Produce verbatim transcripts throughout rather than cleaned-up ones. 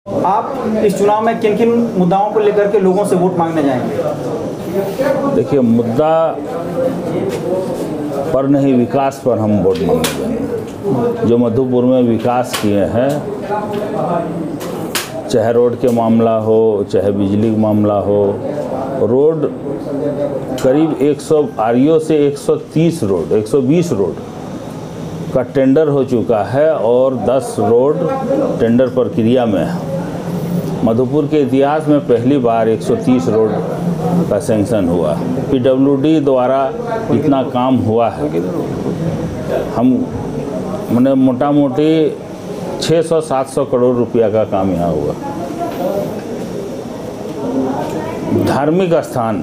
आप इस चुनाव में किन किन मुद्दाओं को लेकर के लोगों से वोट मांगने जाएंगे? देखिए, मुद्दा पर नहीं, विकास पर हम वोट मांगने जाएंगे। जो मधुपुर में विकास किए हैं, चाहे रोड के मामला हो, चाहे बिजली का मामला हो, रोड करीब सौ आरईओ से एक सौ तीस रोड, एक सौ बीस रोड का टेंडर हो चुका है और दस रोड टेंडर प्रक्रिया में है। मधुपुर के इतिहास में पहली बार एक सौ तीस रोड का सैंक्शन हुआ। पीडब्ल्यूडी द्वारा इतना काम हुआ है, हम मैंने मोटा मोटी छः सौ सात सौ करोड़ रुपया का काम यहाँ हुआ। धार्मिक स्थान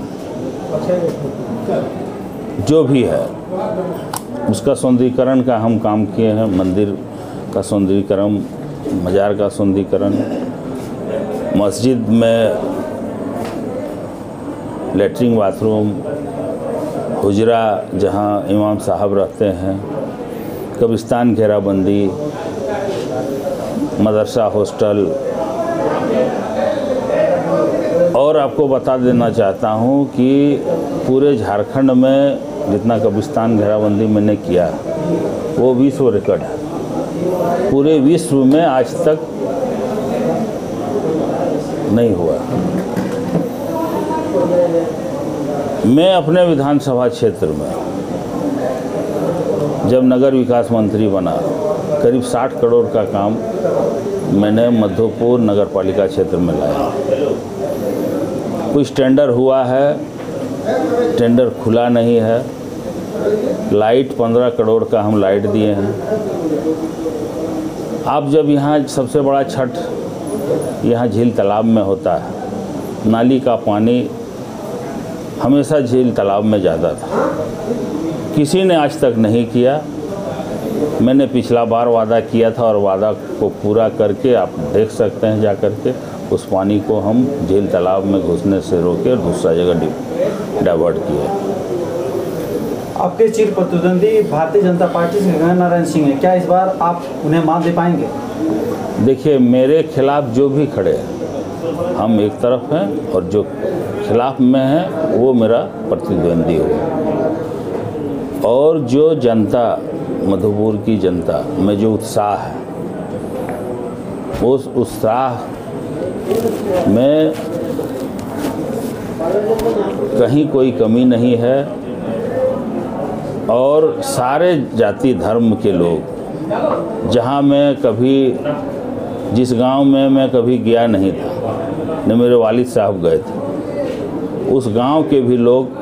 जो भी है उसका सौंदर्यीकरण का हम काम किए हैं। मंदिर का सौंदर्यीकरण, मज़ार का सौंदर्यीकरण, मस्जिद में लेटरिन बाथरूम, हुजरा जहां इमाम साहब रहते हैं, कब्रिस्तान घेराबंदी, मदरसा हॉस्टल। और आपको बता देना चाहता हूं कि पूरे झारखंड में जितना कब्रिस्तान घेराबंदी मैंने किया वो विश्व रिकॉर्ड है। पूरे विश्व में आज तक नहीं हुआ। मैं अपने विधानसभा क्षेत्र में जब नगर विकास मंत्री बना, करीब साठ करोड़ का काम मैंने मधुपुर नगर पालिका क्षेत्र में लाया। कुछ टेंडर हुआ है, टेंडर खुला नहीं है। लाइट पंद्रह करोड़ का हम लाइट दिए हैं। आप जब यहाँ सबसे बड़ा छठ यहाँ झील तालाब में होता है, नाली का पानी हमेशा झील तालाब में जाता था, किसी ने आज तक नहीं किया। मैंने पिछला बार वादा किया था और वादा को पूरा करके आप देख सकते हैं जा कर के, उस पानी को हम झील तालाब में घुसने से रोके और दूसरा जगह डाइवर्ट किए। आपके चिर प्रतिद्वंदी भारतीय जनता पार्टी से गगन नारायण सिंह है, क्या इस बार आप उन्हें मात दे पाएंगे? देखिए, मेरे खिलाफ जो भी खड़े हैं, हम एक तरफ हैं और जो खिलाफ में है वो मेरा प्रतिद्वंदी हो। और जो जनता, मधुपुर की जनता में जो उत्साह है, उस उत्साह में कहीं कोई कमी नहीं है। और सारे जाति धर्म के लोग, जहां मैं कभी, जिस गांव में मैं कभी गया नहीं था, न मेरे वालिद साहब गए थे, उस गांव के भी लोग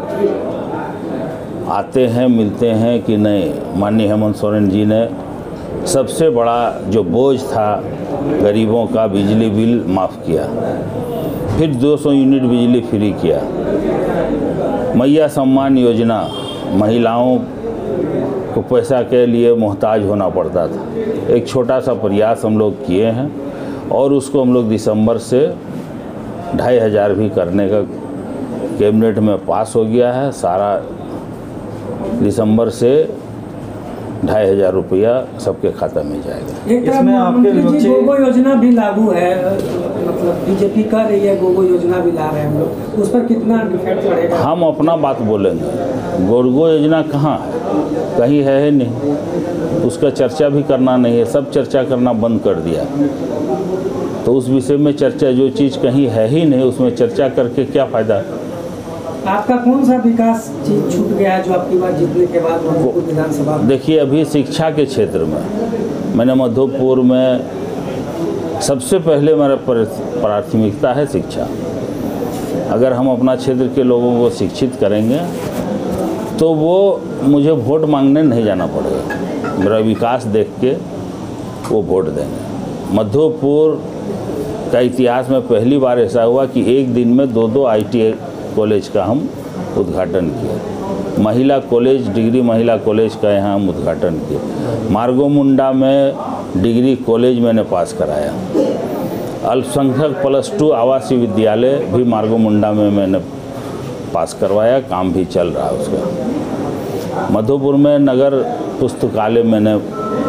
आते हैं, मिलते हैं कि नहीं, माननीय हेमंत सोरेन जी ने सबसे बड़ा जो बोझ था गरीबों का, बिजली बिल माफ़ किया, फिर दो सौ यूनिट बिजली फ्री किया, मैया सम्मान योजना, महिलाओं को पैसा के लिए मोहताज होना पड़ता था, एक छोटा सा प्रयास हम लोग किए हैं और उसको हम लोग दिसंबर से ढाई हज़ार भी करने का कैबिनेट में पास हो गया है। सारा दिसंबर से ढाई हज़ार रुपया सबके खाता में जाएगा। इसमें आपके गोगो योजना भी लागू है, मतलब बीजेपी कर रही है, गोगो योजना भी ला रहे हैं हम लोग, उस पर कितना इफेक्ट पड़ेगा? हम अपना बात बोलेंगे। गोगो योजना कहाँ है? कहीं है ही नहीं, उसका चर्चा भी करना नहीं है, सब चर्चा करना बंद कर दिया। तो उस विषय में चर्चा, जो चीज़ कहीं है ही नहीं उसमें चर्चा करके क्या फ़ायदा? आपका कौन सा विकास चीज छूट गया है जो आपकी बात जीतने के बाद मधुपुर विधानसभा? देखिए, अभी शिक्षा के क्षेत्र में मैंने मधुपुर में सबसे पहले मेरा प्राथमिकता है शिक्षा। अगर हम अपना क्षेत्र के लोगों को शिक्षित करेंगे तो वो मुझे वोट मांगने नहीं जाना पड़ेगा, मेरा विकास देख के वो वोट देंगे। मधुपुर का इतिहास में पहली बार ऐसा हुआ कि एक दिन में दो दो आई टी आई कॉलेज का हम उद्घाटन किए। महिला कॉलेज, डिग्री महिला कॉलेज का यहाँ हम उद्घाटन किए। मार्गोमुंडा में डिग्री कॉलेज मैंने पास कराया। अल्पसंख्यक प्लस टू आवासीय विद्यालय भी मार्गोमुंडा में मैंने पास करवाया, काम भी चल रहा है उसका। मधुपुर में नगर पुस्तकालय मैंने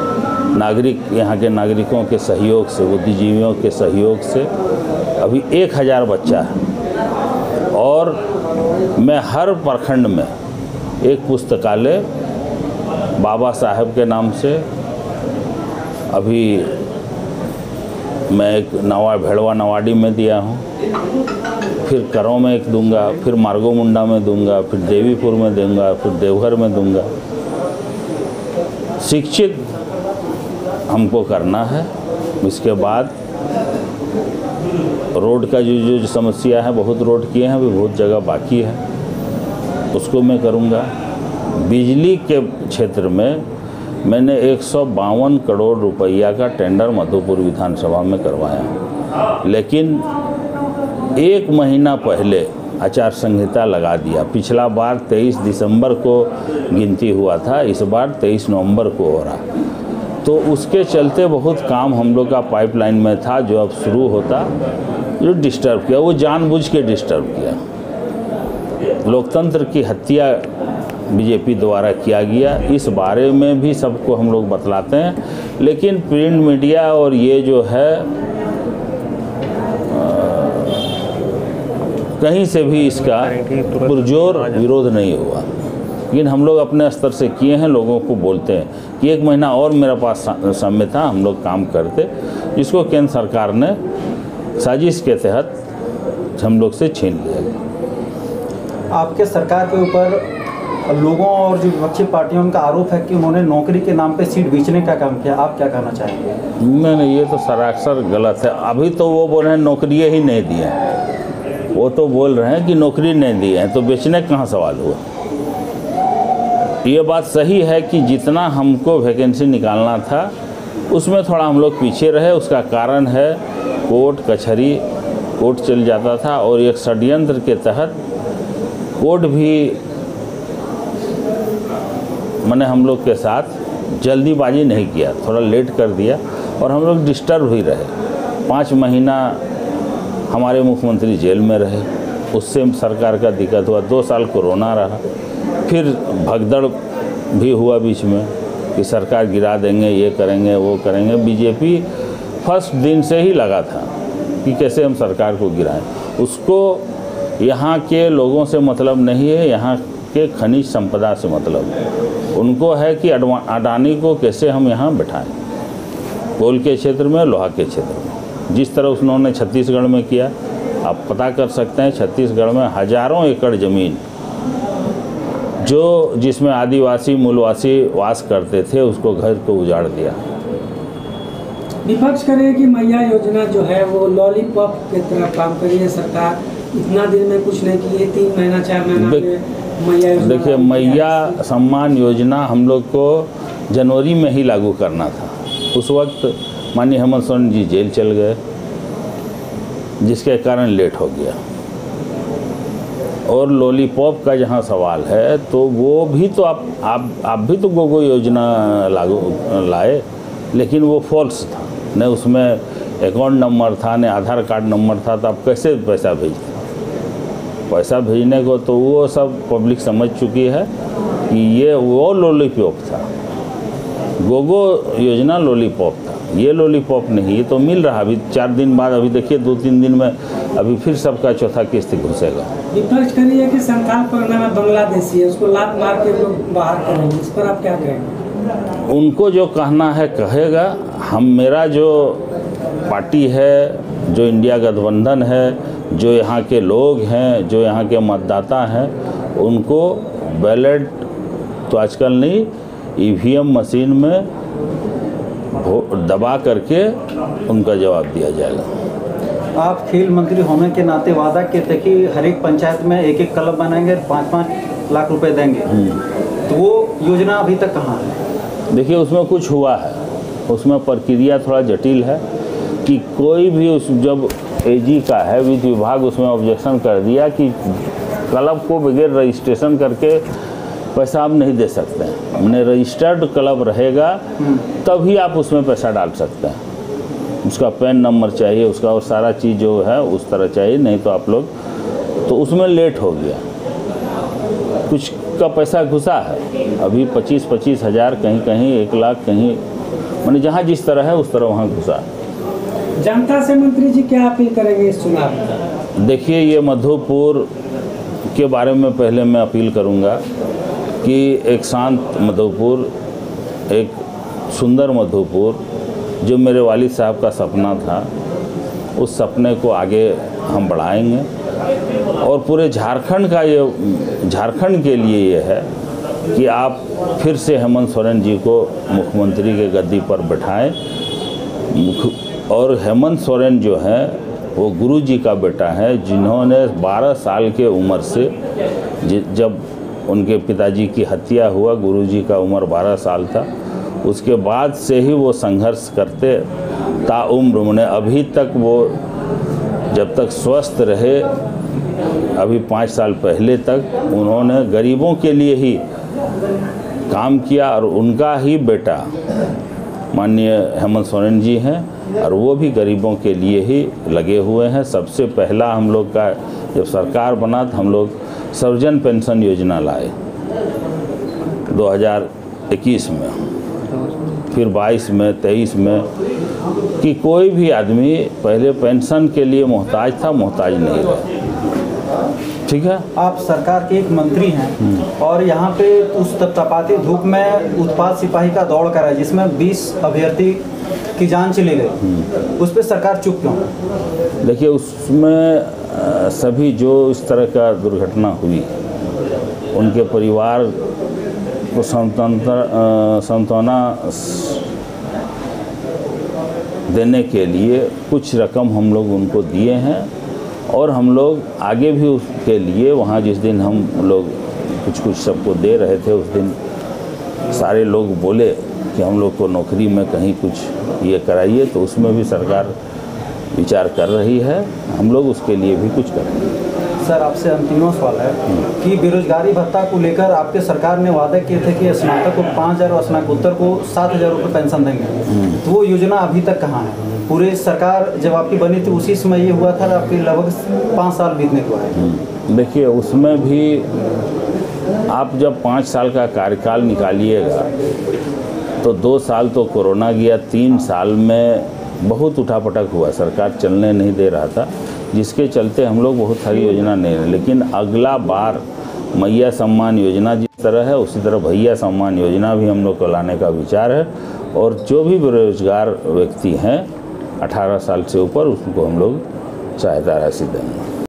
नागरिक, यहाँ के नागरिकों के सहयोग से, बुद्धिजीवियों के सहयोग से अभी एक हज़ार बच्चा है। और मैं हर प्रखंड में एक पुस्तकालय बाबा साहब के नाम से, अभी मैं एक नवा भेड़वा नवाडी में दिया हूँ, फिर करों में एक दूंगा, फिर मार्गो मुंडा में दूंगा, फिर देवीपुर में दूंगा, फिर देवघर में दूंगा। शिक्षित हमको करना है। इसके बाद रोड का जो जो समस्या है, बहुत रोड किए हैं, अभी बहुत जगह बाकी है, उसको मैं करूँगा। बिजली के क्षेत्र में मैंने एक सौ बावन करोड़ रुपया का टेंडर मधुपुर विधानसभा में करवाया, लेकिन एक महीना पहले आचार संहिता लगा दिया। पिछला बार तेईस दिसंबर को गिनती हुआ था, इस बार तेईस नवंबर को हो रहा, तो उसके चलते बहुत काम हम लोग का पाइपलाइन में था जो अब शुरू होता, जो डिस्टर्ब किया, वो जानबूझ के डिस्टर्ब किया। लोकतंत्र की हत्या बीजेपी द्वारा किया गया, इस बारे में भी सबको हम लोग बतलाते हैं, लेकिन प्रिंट मीडिया और ये जो है कहीं से भी इसका पुरजोर विरोध नहीं हुआ। लेकिन हम लोग अपने स्तर से किए हैं, लोगों को बोलते हैं कि एक महीना और मेरे पास समय था, हम लोग काम करते, जिसको केंद्र सरकार ने साजिश के तहत हम लोग से छीन लिया। आपके सरकार के ऊपर लोगों और जो विपक्षी पार्टियों उनका आरोप है कि उन्होंने नौकरी के नाम पे सीट बेचने का काम किया, आप क्या कहना चाहेंगे? नहीं नहीं, ये तो सरासर गलत है। अभी तो वो बोल रहे हैं नौकरी ही नहीं दी है, वो तो बोल रहे हैं कि नौकरी नहीं दी है, तो बेचने कहाँ सवाल हुआ। ये बात सही है कि जितना हमको वैकेंसी निकालना था उसमें थोड़ा हम लोग पीछे रहे। उसका कारण है कोर्ट कचहरी, कोर्ट चल जाता था और एक षड्यंत्र के तहत कोर्ट भी मैंने हम लोग के साथ जल्दीबाजी नहीं किया, थोड़ा लेट कर दिया और हम लोग डिस्टर्ब ही रहे। पाँच महीना हमारे मुख्यमंत्री जेल में रहे, उससे सरकार का दिक्कत हुआ। दो साल कोरोना रहा, फिर भगदड़ भी हुआ बीच में कि सरकार गिरा देंगे, ये करेंगे, वो करेंगे। बीजेपी फर्स्ट दिन से ही लगा था कि कैसे हम सरकार को गिराएं। उसको यहाँ के लोगों से मतलब नहीं है, यहाँ के खनिज संपदा से मतलब है। उनको है कि अडानी को कैसे हम यहाँ बैठाएं, कोल के क्षेत्र में, लोहा के क्षेत्र में। जिस तरह उन्होंने छत्तीसगढ़ में किया, आप पता कर सकते हैं, छत्तीसगढ़ में हजारों एकड़ ज़मीन जो जिसमें आदिवासी मूलवासी वास करते थे, उसको घर को उजाड़ दिया। विपक्ष करे कि मैया योजना जो है वो लॉलीपॉप की तरह काम कर रही है सरकार, इतना दिन में कुछ नहीं किए, तीन महीना चार महीना में मैया योजना। देखिए, मैया सम्मान योजना हम लोग को जनवरी में ही लागू करना था। उस वक्त माननीय हेमंत सोरेन जी जेल चल गए, जिसके कारण लेट हो गया। और लॉलीपॉप का जहाँ सवाल है, तो वो भी तो आप आप आप भी तो गोगो योजना लागू लाए, लेकिन वो फॉल्स था। न उसमें अकाउंट नंबर था, न आधार कार्ड नंबर था, तो आप कैसे पैसा भेजते? पैसा भेजने को तो वो सब पब्लिक समझ चुकी है कि ये वो लॉलीपॉप था, गोगो योजना लॉलीपॉप था, ये लॉलीपॉप नहीं। ये तो मिल रहा, अभी चार दिन बाद, अभी देखिए दो तीन दिन में अभी फिर सबका चौथा किस्त घुसेगा। विपक्ष कह रही है कि संथाल परगना में बांग्लादेशी है, उसको लात मार के लोग बाहर करेंगे, इस पर आप क्या कहेंगे? उनको जो कहना है कहेगा। हम, मेरा जो पार्टी है, जो इंडिया गठबंधन है, जो यहाँ के लोग हैं, जो यहाँ के मतदाता हैं, उनको बैलेट तो आजकल नहीं, ईवीएम मशीन में दबा करके उनका जवाब दिया जाएगा। आप खेल मंत्री होने के नाते वादा कहते कि हर एक पंचायत में एक एक क्लब बनाएंगे, पाँच पाँच लाख रुपए देंगे, तो वो योजना अभी तक कहाँ है? देखिए, उसमें कुछ हुआ है, उसमें प्रक्रिया थोड़ा जटिल है कि कोई भी उस जब एजी का है वित्त विभाग, उसमें ऑब्जेक्शन कर दिया कि क्लब को बगैर रजिस्ट्रेशन करके पैसा आप नहीं दे सकते हैं। हमने रजिस्टर्ड क्लब रहेगा तभी आप उसमें पैसा डाल सकते हैं। उसका पैन नंबर चाहिए, उसका और सारा चीज़ जो है उस तरह चाहिए, नहीं तो आप लोग, तो उसमें लेट हो गया। कुछ का पैसा घुसा है, अभी पच्चीस पच्चीस हज़ार, कहीं कहीं एक लाख, कहीं मैंने जहाँ जिस तरह है उस तरह वहाँ घुसा। जनता से मंत्री जी क्या अपील करेंगे इस चुनाव में? देखिए, ये मधोपुर के बारे में पहले मैं अपील करूंगा कि एक शांत मधोपुर, एक सुंदर मधोपुर, जो मेरे वालिद साहब का सपना था, उस सपने को आगे हम बढ़ाएंगे। और पूरे झारखंड का ये झारखंड के लिए ये है कि आप फिर से हेमंत सोरेन जी को मुख्यमंत्री के गद्दी पर बैठाएं। और हेमंत सोरेन जो है वो गुरु जी का बेटा है, जिन्होंने बारह साल के उम्र से, जब उनके पिताजी की हत्या हुआ, गुरु जी का उम्र बारह साल था, उसके बाद से ही वो संघर्ष करते ताउम्र उन्हें अभी तक, वो जब तक स्वस्थ रहे, अभी पाँच साल पहले तक उन्होंने गरीबों के लिए ही काम किया। और उनका ही बेटा माननीय हेमंत सोरेन जी हैं, और वो भी गरीबों के लिए ही लगे हुए हैं। सबसे पहला हम लोग का जब सरकार बना तो हम लोग सर्वजन पेंशन योजना लाए दो हज़ार इक्कीस में, फिर बाईस में, तेईस में, कि कोई भी आदमी पहले पेंशन के लिए मोहताज था, मोहताज नहीं रहे। ठीक है, आप सरकार के एक मंत्री हैं और यहाँ पे उस तपतपाती धूप में उत्पाद सिपाही का दौड़ करा जिसमें बीस अभ्यर्थी की जान चली गई, उस पर सरकार चुप क्यों? देखिए, उसमें सभी जो इस तरह का दुर्घटना हुई, उनके परिवार को सांत्वना देने के लिए कुछ रकम हम लोग उनको दिए हैं। और हम लोग आगे भी उसके लिए वहाँ जिस दिन हम लोग कुछ कुछ सबको दे रहे थे, उस दिन सारे लोग बोले कि हम लोग को नौकरी में कहीं कुछ ये कराइए, तो उसमें भी सरकार विचार कर रही है, हम लोग उसके लिए भी कुछ करेंगे। सर, आपसे अंतिम सवाल है कि बेरोजगारी भत्ता को लेकर आपके सरकार ने वादे किए थे कि स्नातक को पाँच हज़ार और स्नातकोत्तर को सात हज़ार रुपये पेंशन देंगे, तो वो योजना अभी तक कहाँ है? पूरे सरकार जब आपकी बनी थी उसी समय ये हुआ था, आपके लगभग पाँच साल बीतने को आए। देखिए, उसमें भी आप जब पाँच साल का कार्यकाल निकालिएगा तो दो साल तो कोरोना गया, तीन साल में बहुत उठापटक हुआ, सरकार चलने नहीं दे रहा था, जिसके चलते हम लोग बहुत सारी योजना नहीं रहे। लेकिन अगला बार मैया सम्मान योजना जिस तरह है, उसी तरह भैया सम्मान योजना भी हम लोग को लाने का विचार है। और जो भी बेरोजगार व्यक्ति हैं अठारह साल से ऊपर, उसको हम लोग सहायता राशि देंगे।